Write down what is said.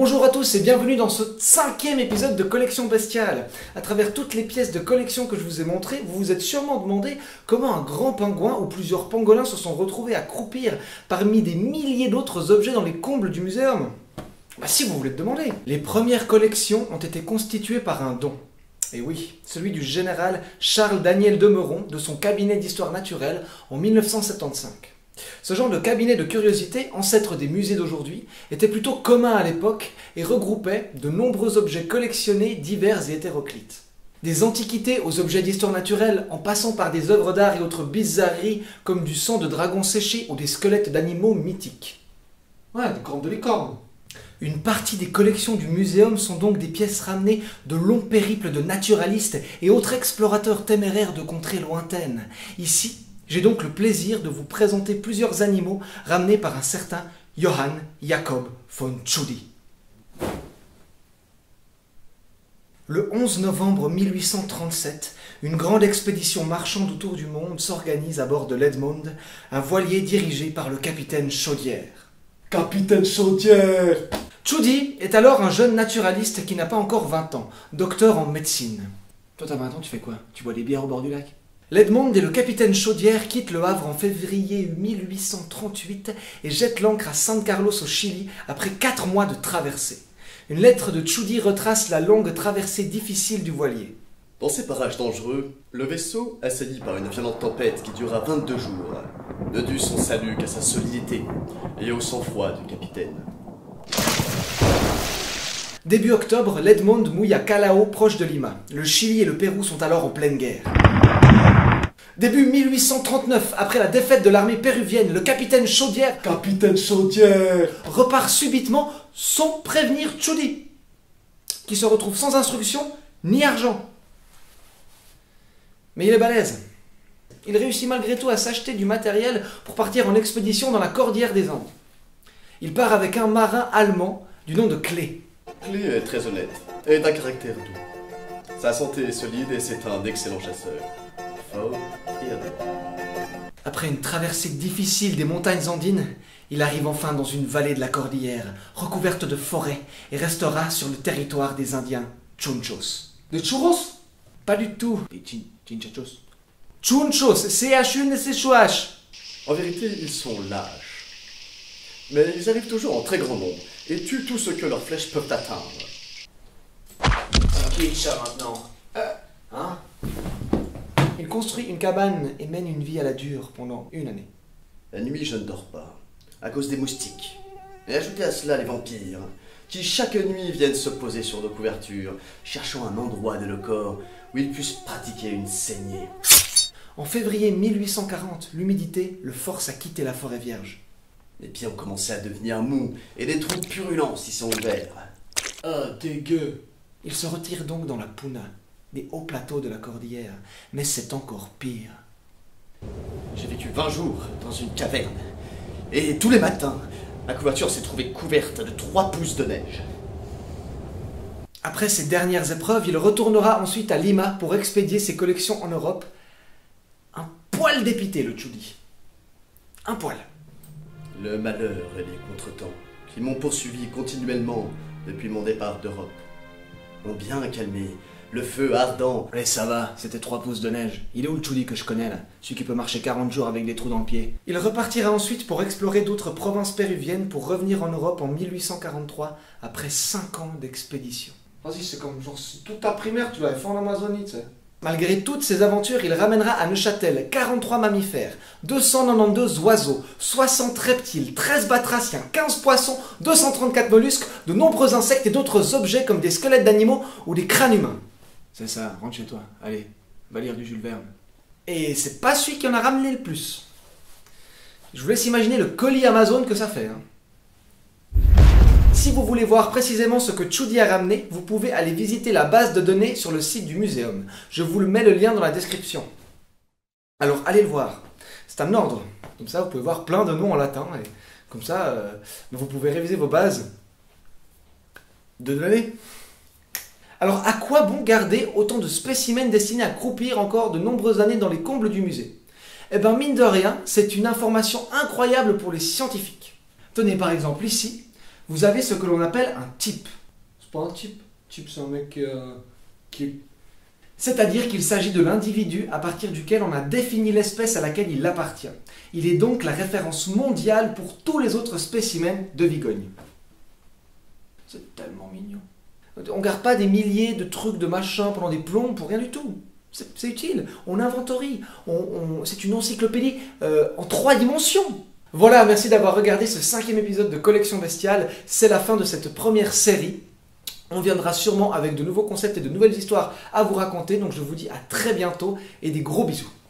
Bonjour à tous et bienvenue dans ce 5e épisode de Collection Bestiale. À travers toutes les pièces de collection que je vous ai montrées, vous vous êtes sûrement demandé comment un grand pingouin ou plusieurs pangolins se sont retrouvés à croupir parmi des milliers d'autres objets dans les combles du muséum. Bah si vous voulez te demander. Les premières collections ont été constituées par un don. Et oui, celui du général Charles-Daniel Demeron de son cabinet d'histoire naturelle en 1975. Ce genre de cabinet de curiosité, ancêtre des musées d'aujourd'hui, était plutôt commun à l'époque et regroupait de nombreux objets collectionnés divers et hétéroclites. Des antiquités aux objets d'histoire naturelle, en passant par des œuvres d'art et autres bizarreries comme du sang de dragon séché ou des squelettes d'animaux mythiques. Ouais, des cornes de licorne. Une partie des collections du muséum sont donc des pièces ramenées de longs périples de naturalistes et autres explorateurs téméraires de contrées lointaines. Ici, j'ai donc le plaisir de vous présenter plusieurs animaux ramenés par un certain Johann Jakob von Tschudi. Le 11 novembre 1837, une grande expédition marchande autour du monde s'organise à bord de l'Edmond, un voilier dirigé par le capitaine Chaudière. Capitaine Chaudière! Tschudi est alors un jeune naturaliste qui n'a pas encore 20 ans, docteur en médecine. Toi t'as 20 ans, tu fais quoi? Tu bois des bières au bord du lac? L'Edmond et le capitaine Chaudière quittent le Havre en février 1838 et jettent l'ancre à San Carlos au Chili après 4 mois de traversée. Une lettre de Tschudi retrace la longue traversée difficile du voilier. Dans ces parages dangereux, le vaisseau, assailli par une violente tempête qui dura 22 jours, ne dut son salut qu'à sa solidité et au sang-froid du capitaine. Début octobre, l'Edmond mouille à Callao, proche de Lima. Le Chili et le Pérou sont alors en pleine guerre. Début 1839, après la défaite de l'armée péruvienne, le capitaine Chaudière repart subitement sans prévenir Tschudi, qui se retrouve sans instruction ni argent. Mais il est balèze. Il réussit malgré tout à s'acheter du matériel pour partir en expédition dans la cordillère des Andes. Il part avec un marin allemand du nom de Klee. Klee est très honnête et d'un caractère doux. Sa santé est solide et c'est un excellent chasseur. Fort et adroit. Après une traversée difficile des montagnes andines, il arrive enfin dans une vallée de la cordillère, recouverte de forêts, et restera sur le territoire des Indiens Chunchos. Des churros? Pas du tout. Des chinchachos. Chunchos, C-H-U-N-C-H-O-H. En vérité, ils sont lâches. Mais ils arrivent toujours en très grand nombre et tuent tout ce que leurs flèches peuvent atteindre. C'est qui le chat maintenant? Hein? Il construit une cabane et mène une vie à la dure pendant 1 année. La nuit, je ne dors pas, à cause des moustiques. Et ajoutez à cela les vampires, qui chaque nuit viennent se poser sur nos couvertures, cherchant un endroit de nos corps où ils puissent pratiquer une saignée. En février 1840, l'humidité le force à quitter la forêt vierge. Les pieds ont commencé à devenir mous, et des trous purulents s'y sont ouverts. Ah, dégueu! Il se retire donc dans la Puna, des hauts plateaux de la cordillère, mais c'est encore pire. J'ai vécu 20 jours dans une caverne, et tous les matins, ma couverture s'est trouvée couverte de 3 pouces de neige. Après ces dernières épreuves, il retournera ensuite à Lima pour expédier ses collections en Europe. Un poil dépité, le Tschudi. Un poil. Le malheur et les contretemps, qui m'ont poursuivi continuellement depuis mon départ d'Europe, ont bien calmé le feu ardent. Mais ça va, c'était 3 pouces de neige. Il est où le Tschudi que je connais là? Celui qui peut marcher 40 jours avec des trous dans le pied. Il repartira ensuite pour explorer d'autres provinces péruviennes pour revenir en Europe en 1843 après 5 ans d'expédition. Vas-y, c'est comme genre toute ta primaire, tu l'avais fait en Amazonie, tu sais. Malgré toutes ces aventures, il ramènera à Neuchâtel 43 mammifères, 292 oiseaux, 60 reptiles, 13 batraciens, 15 poissons, 234 mollusques, de nombreux insectes et d'autres objets comme des squelettes d'animaux ou des crânes humains. C'est ça, rentre chez toi. Allez, va lire du Jules Verne. Et c'est pas celui qui en a ramené le plus. Je vous laisse imaginer le colis Amazon que ça fait. Si vous voulez voir précisément ce que Tschudi a ramené, vous pouvez aller visiter la base de données sur le site du muséum. Je vous mets le lien dans la description. Alors allez le voir. C'est un ordre. Comme ça, vous pouvez voir plein de noms en latin. Et comme ça, vous pouvez réviser vos bases de données. Alors à quoi bon garder autant de spécimens destinés à croupir encore de nombreuses années dans les combles du musée? Eh bien mine de rien, c'est une information incroyable pour les scientifiques. Tenez par exemple ici, vous avez ce que l'on appelle un type. C'est pas un type. Type, c'est un mec qui est... C'est-à-dire qu'il s'agit de l'individu à partir duquel on a défini l'espèce à laquelle il appartient. Il est donc la référence mondiale pour tous les autres spécimens de Vigogne. C'est tellement mignon. On ne garde pas des milliers de trucs, de machins pendant des plombs pour rien du tout. C'est utile. On inventorie. C'est une encyclopédie en 3 dimensions. Voilà, merci d'avoir regardé ce 5e épisode de Collection Bestiale. C'est la fin de cette première série. On viendra sûrement avec de nouveaux concepts et de nouvelles histoires à vous raconter. Donc je vous dis à très bientôt et des gros bisous.